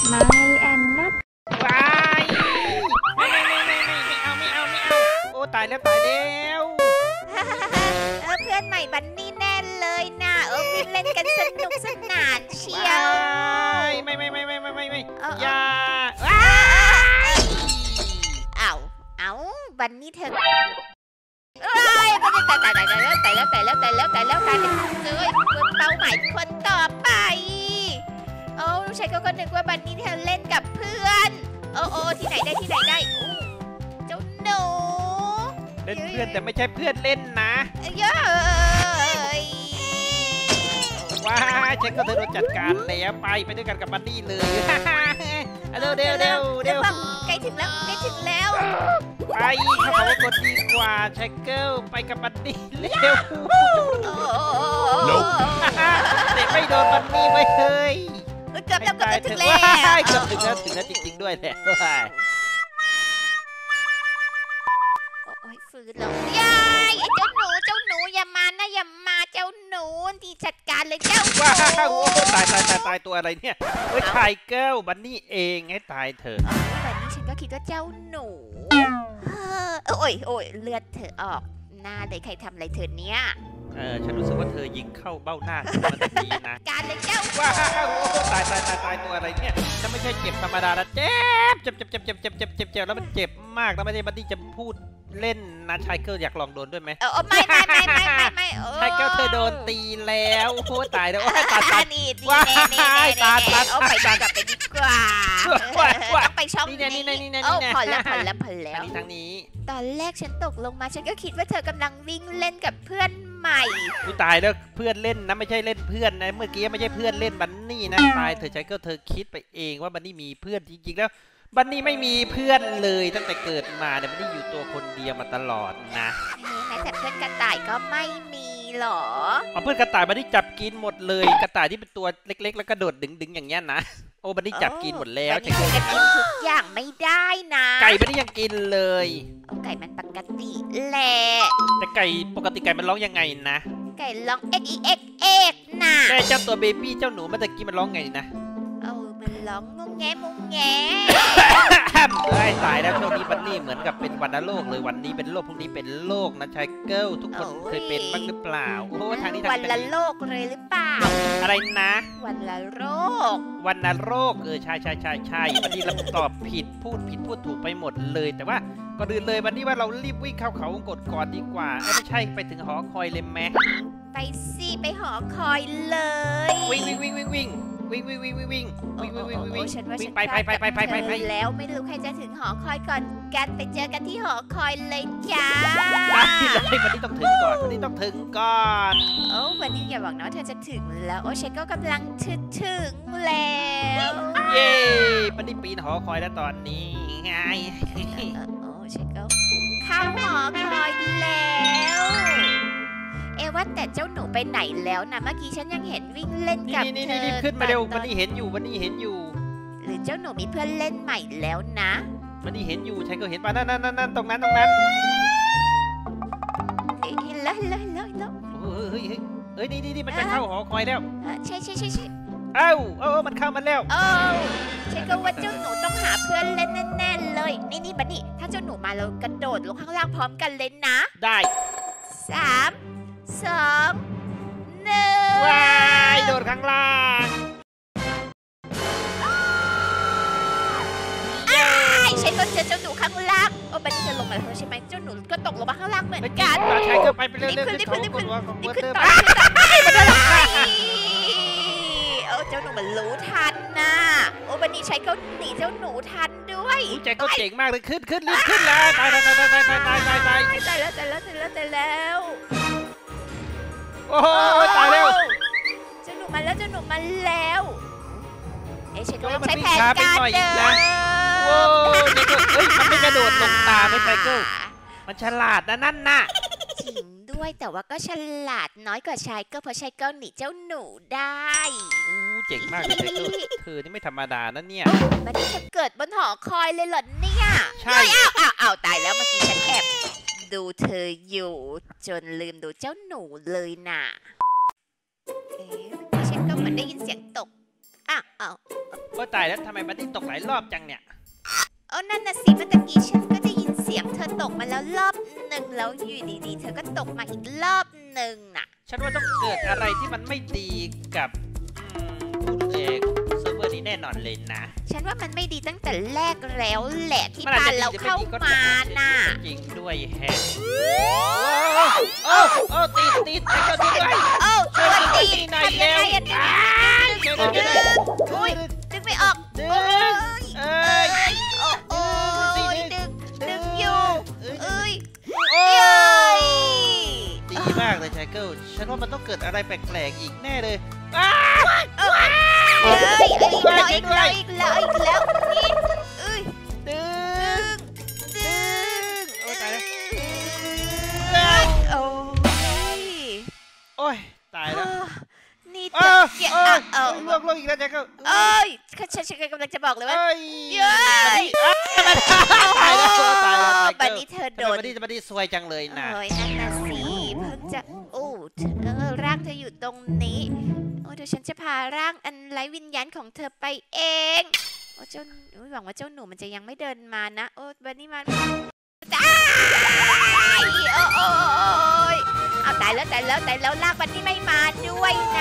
ไม่แอนนัทว้ายไม่เอาโอ้ตายแล้วเพื่อนใหม่บันนี่แน่เลยนะวิ่งเล่นกันสนุกสนานเชียวไม่อย่าเอาบันนี่เธอตายแล้วกลายเป็นเลยเป้าหมายคนต่อไปใช่ก็นึกว่าบันนี่เธอเล่นกับเพื่อนที่ไหนได้เจ้าหนูเล่นเพื่อนแต่ไม่ใช่เพื่อนเล่นนะว้าฉันก็เธอโดนจัดการแล้วไปด้วยกันกับบันนี่เลยเร็วใกล้ถึงแล้วไปเขาบอกว่ากดดีกว่าไชเกิลไปกับบันนี่เร็วเตะไม่โดนบันนี่ไว้เลยเกือบถึงแล้วจริงๆด้วยแหละฝืนแล้วไอ้เจ้าหนูอย่ามาเจ้าหนูที่จัดการเลยเจ้าว้าวตายตัวอะไรเนี่ยไชเกิลบันนี่เองให้ตายเถอะแบบนี้ฉันก็คิดว่าเจ้าหนูโอ้ยเลือดเธอออกหน้าเลยใครทำอะไรเธอเนี้ยฉันรู้สึกว่าเธอยิงเข้าเบ้าหน้าฉันมาตะกี้นะการเลยเจ้าว้าวตายตัวอะไรเนี่ยจะไม่ใช่เจ็บธรรมดานะเจ็บแล้วมันเจ็บมากแล้วไม่ใช่บันนี่จะพูดเล่นนะไชเกิลอยากลองโดนด้วยไหมไม่ไชเกิลเธอโดนตีแล้วโอ้ตายแล้วตานี่ว้ายตาไปกลับไปดีกว่าต้องไปช่องนี้พอแล้วทางนี้ตอนแรกฉันตกลงมาฉันก็คิดว่าเธอกำลังวิ่งเล่นกับเพื่อนใหม่ตายแล้วเพื่อนเล่นนะไม่ใช่เล่นเพื่อนนะเมื่อกี้ไม่ใช่เพื่อนเล่นบันนี่นะตายเธอไชเกิลเธอคิดไปเองว่าบันนี่มีเพื่อนจริงๆแล้วบันนี่ไม่มีเพื่อนเลยตั้งแต่เกิดมาเนี่ยบันนี่อยู่ตัวคนเดียวมาตลอดนะแม้แต่เพื่อนกระต่ายก็ไม่มีหรอเพื่อนกระต่ายบันนี่จับกินหมดเลยกระต่ายที่เป็นตัวเล็กๆแล้วก็โดดดึงอย่างเงี้ยนะโอ้บันนี่จับกินหมดแล้วจะกินทุกอย่างไม่ได้นะไก่บันนี่ยังกินเลยไก่มันปกติแหละแต่ไก่ปกติไก่มันร้องยังไงนะไก่ร้องเอ็กนะแต่เจ้าตัวเบบี้เจ้าหนูเมื่อกี้มันร้องไงนะมันร้องงงแงตายแล้วช่วงนี้บันนี่เหมือนกับเป็นวัณโรคเลยวันนี้เป็นโรคพรุ่งนี้เป็นโรคนะไชเกิลทุกคนเคยเป็นบ้างหรือเปล่าโอ้ทางนี้วันละโรคเลยหรือเปล่าอะไรนะวันละโรคใช่วันนี้เราตอบผิดพูดถูกไปหมดเลยแต่ว่าก่อนอื่นเลยวันนี้ว่าเรารีบวิ่งเข้าเขาวงกตก่อนดีกว่าไม่ใช่ไปถึงหอคอยเลยแม็กไปสิไปหอคอยเลยวิ่งฉันว่าฉันไปแล้วไม่รู้ใครจะถึงหอคอยก่อนกันไปเจอกันที่หอคอยเลยจ้าวันนี้ต้องถึงก่อนวันนี้อย่าบอกนะว่าเธอจะถึงแล้วฉันก็กำลังถึงแล้วเย้วันนี้ปีนหอคอยแล้วตอนนี้ไงฉันก็เข้าหอคอยแล้วว่าแต่เจ้าหนูไปไหนแล้วนะเมื่อกี้ฉันยังเห็นวิ่งเล่นกับเธอขึ้นมาเร็ววันนี้เห็นอยู่หรือเจ้าหนูมีเพื่อนเล่นใหม่แล้วนะวันนี้เห็นอยู่ใช่ก็เห็นป่ะนั่นตรงนั้นเห็นแล้วนี่มันจะเข้าหอคอยแล้วใช่มันเข้ามาแล้วใช่ก็ว่าเจ้าหนูต้องหาเพื่อนเล่นแน่ๆเลยนี่บันนี่ถ้าเจ้าหนูมาเรากระโดดลงข้างล่างพร้อมกันเลยนะได้ 3 2 1 ว้ายโดดข้างล่างใช่ก็เจอเจ้าหนูข้างล่างบันนี่จะลงมาแล้วใช่ไหมเจ้าหนูก็ตกลงมาข้างล่างเหมือนกันใช่ก็ไปเร็วรีบขึ้นต่อเจ้าหนูมันรู้ทันนะบันนี่ใช้เขาหนีเจ้าหนูทันด้วยใจก็เจ๋งมากเลยขึ้นรีบขึ้นแล้วตายแล้วโอ้ตายแล้วเจ้าหนูมาแล้วใช้ก็ใช้แผนการเดินมันไม่กระโดดลงตาไม่ไชเกิลมันฉลาดนะนั่นน่ะจริงด้วยแต่ว่าก็ฉลาดน้อยกว่าไชเกิลเพราะไชเกิลหนีเจ้าหนูได้เจ๋งมากเลยไชเกิลเธอนี่ไม่ธรรมดานะเนี่ยมันจะเกิดบนหอคอยเลยเหรอเนี่ยใช่อ้าวตายแล้วเมื่อกี้ฉันแอบดูเธออยู่จนลืมดูเจ้าหนูเลยน่ะฉันก็เหมือนได้ยินเสียงตกอ้าวโอ้ตายแล้วทำไมบันนี่ตกหลายรอบจังเนี่ยนั่นน่ะสิเมื่อตะกี้ฉันก็ได้ยินเสียงเธอตกมาแล้วรอบหนึ่งแล้วอยู่ดีๆเธอก็ตกมาอีกรอบหนึ่งน่ะฉันว่าต้องเกิดอะไรที่มันไม่ดีกับผู้เอกเซิร์ฟเวอร์นี้แน่นอนเลยนะฉันว่ามันไม่ดีตั้งแต่แรกแล้วแหละที่มันอาพาจจะเราดีเข้าหรือไม่ดีก็มาน่ะจริงด้วยแฮะโอ้ติดไปก็ติดด้วยช่วยดีช่วยหน่อยทำยังไงเร็อ่ะวอุ้ยดึงไม่ออกดึโอ้งยเอ้ยโอ้ยดึงอยู่เอ้ยโอ้เย้ยดีมากเลยชายเกิลฉันว่ามันต้องเกิดอะไรแปลกๆอีกแน่เลยเอ้ยอีกแล้วนี่เอ้ยดึงดึงโอ้ตายแล้วโอ้ยโอ้ยตายแล้วนี่เอจะอลวกอีกแล้วชายเกิลเอ้ยฉันกำลังจะบอกเลยว่าเอ้ยเย้ยตายแล้วตายแล้วบัดนี้เธอโดนบัดนี้ซวยจังเลยนะเอ้ยนั่นน่ะสิเพิ่งจะร่างเธออยู่ตรงนี้เดี๋ยวฉันจะพาร่างอันไร้วิญญาณของเธอไปเองหวังว่าเจ้าหนูมันจะยังไม่เดินมานะบัดนี้มันเอาตายแล้วร่างบัดนี้ไม่มาด้วยนะ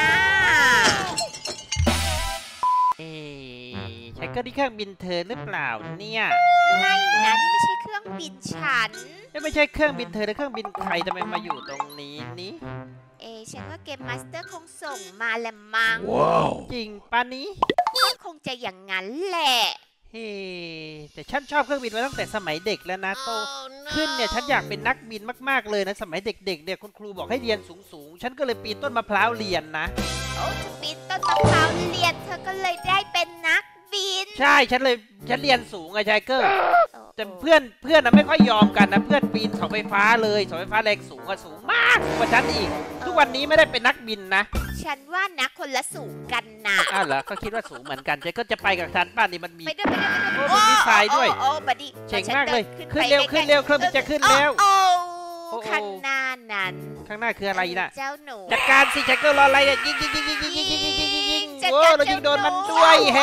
ชายเกิลที่เครื่องบินเธอหรือเปล่าเนี่ยไม่นะนี่ไม่ใช่เครื่องบินฉันไม่ใช่เครื่องบินเธอแล้วเครื่องบินใครทำไมมาอยู่ตรงนี้นี่ฉันว่าเกมมาสเตอร์คงส่งมาแหละมั้งจริงป่ะนี้ก็คงจะอย่างนั้นแหละเฮ้แต่ฉันชอบเครื่องบินมาตั้งแต่สมัยเด็กแล้วนะโตขึ้นเนี่ยฉันอยากเป็นนักบินมากๆเลยนะสมัยเด็กๆเนี่ยคุณครูบอกให้เรียนสูงๆฉันก็เลยปีนต้นมะพร้าวเรียนนะจะปีนต้นมะพร้าวเรียนเธอก็เลยได้เป็นนักบินใช่ฉันเรียนสูงไงชายเกิลแต่เพื่อนนะไม่ค่อยยอมกันนะเพื่อนปีนเสาไฟฟ้าเลยเสาไฟฟ้าแรงสูงสูงมากกว่าฉันอีกทุกวันนี้ไม่ได้เป็นนักบินนะฉันว่านะคนละสูงกันนะอ้าวเหรอก็คิดว่าสูงเหมือนกันชายเกิลจะไปกับฉันป้านี่มันมีไปด้วยโอ้มีทรายด้วยบัดดี้เจ๋งมากเลยขึ้นเร็วเครื่องบินจะขึ้นแล้วข้างหน้านั้นข้างหน้าคืออะไรน่ะเจ้าหนูจัดการสิชายเกิลรออะไรเนี่ยยิงโอ้เรายิงโดนมันด้วยแฮ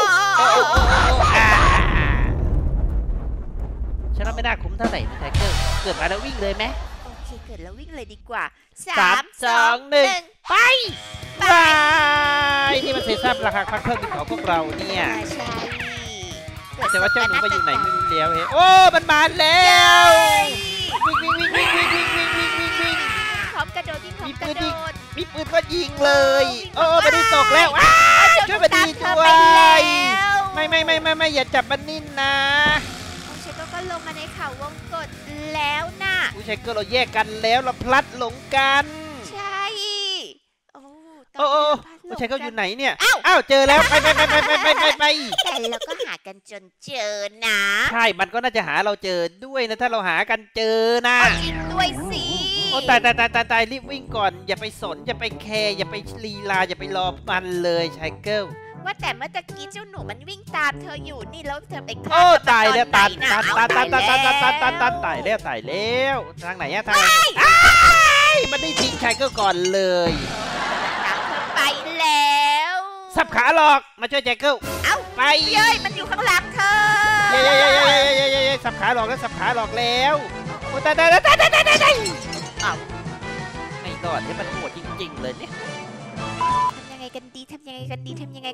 ฉันว่าไม่น่าคุ้มเท่าไหร่นะชายเกิลเกิดมาแล้ววิ่งเลยไหมโอเคเกิดแล้ววิ่งเลยดีกว่า 3 2 1ไปบายนี่มันเศษซากราคาพักเครื่องบินของพวกเราเนี่ยใช่แต่ว่าเจ้าหนูไปอยู่ไหนไม่รู้แล้วเฮ้โอ้มันมาแล้ววิ่งพร้อมกระโดดวิ่งพร้อมกระโดดมีปืนก็ยิงเลยโอ้บันนี่ตกแล้วช่วยบันนี่ด้วยไม่อย่าจับบันนี่นะเชโก้ก็ลงมาในเขาวงกฏแล้วน่ะผู้ชายก็เราแยกกันแล้วเราพลัดหลงกันใช่โอ้ผู้ชายก็อยู่ไหนเนี่ยอ้าวเจอแล้วไปแต่เราก็หากันจนเจอนะใช่มันก็น่าจะหาเราเจอด้วยนะถ้าเราหากันเจอนะจริงด้วยสิโอ้ตายรีบวิ่งก่อนอย่าไปสนอย่าไปแคร์อย่าไปลีลาอย่าไปรอมันเลยชายเกิลว่าแต่เมื่อตะกี้เจ้าหนูมันวิ่งตามเธออยู่นี่แล้วเธอไปฆ่าโอ้ตายแล้วตายแล้วทางไหนอะทางมันได้ทิ้งชายเกิลก่อนเลยไปแล้วสับขาหลอกมาช่วยชายเกิลไปเย้ยมันอยู่ข้างหลังเธอสับขาหลอกแล้วโอ้ตายไม่รอดที่มันโหดจริงๆเลยเนี่ยทำยังไงกันดีทำยังไงกัน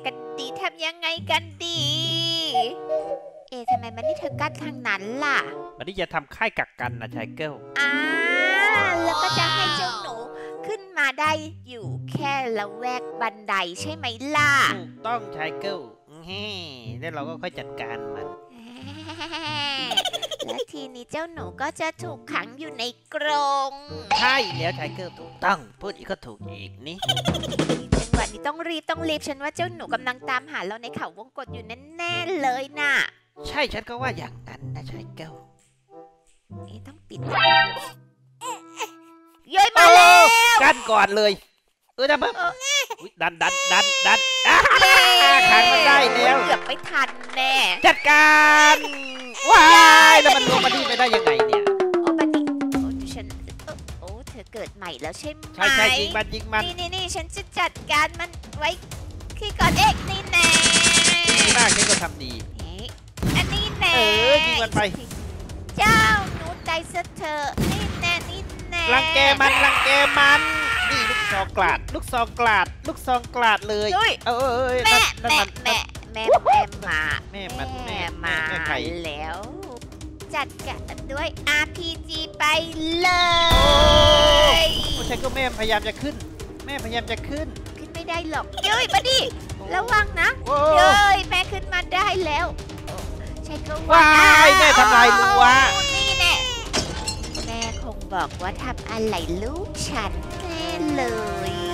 ดีทำไมมันนี่เธอกั้นทางนั้นล่ะมันนี่จะทำค่ายกักกันนะชายเกิลแล้วก็จะให้เจ้าหนูขึ้นมาได้อยู่แค่ละแวกบันไดใช่ไหมล่ะถูกต้องชายเกิลแล้วเราก็ค่อยจัดการมันแล้วทีนี้เจ้าหนูก็จะถูกขังอยู่ในกรงใช่แล้วชายเกิลถูกต้องพูดอีกก็ถูกอีกนี่จังหวะนี้ต้องรีบฉันว่าเจ้าหนูกำลังตามหาเราในเขาวงกฏอยู่แน่ๆเลยน่ะใช่ฉันก็ว่าอย่างนั้นนะชายเกิลต้องปิดเย้ยมาแล้วกันก่อนเลยนะเพิ่มดันขังมันได้แล้วเกือบไม่ทันแน่จัดการว้ายแล้วมันลงมาดีไปได้ยังไงเนี่ยบันนี่ฉันเธอเกิดใหม่แล้วใช่ไหมใช่ยิงมันนี่ฉันจะจัดการมันไว้ที่ก่อนนี่แน่มากฉันก็ทำดีเฮ้ยอันนี้แน่ยิงมันไปเจ้าหนูใจซะเถอะนี่แน่นี่แน่รังแกมันนี่ลูกซองกลาดลูกซองกลาดเลยเฮ้ยเอ้ยแม่นั่นมันแม่มาแม่มันแม่มาแม่ไข่แล้ว จัดการด้วย RPG ไปเลยฉันก็แม่พยายามจะขึ้นขึ้นไม่ได้หรอกเย้ยมาดิระวังนะโอ้เย้ยแม่ขึ้นมาได้แล้วใช่ก็ว้ายแม่ทำลายรั้วนี่แน่แม่คงบอกว่าทำอะไรลูกฉันแน่เลย